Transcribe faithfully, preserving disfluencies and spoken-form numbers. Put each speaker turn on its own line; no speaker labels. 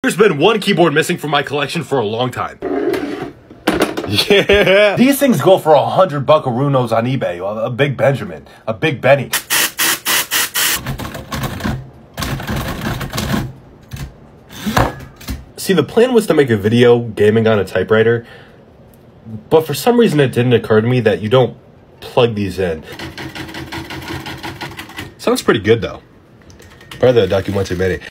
There's been one keyboard missing from my collection for a long time. Yeah. These things go for a hundred buckaroos on eBay. A big Benjamin, a big Benny. See, the plan was to make a video gaming on a typewriter, but for some reason it didn't occur to me that you don't plug these in. Sounds pretty good though. Better than a documentary.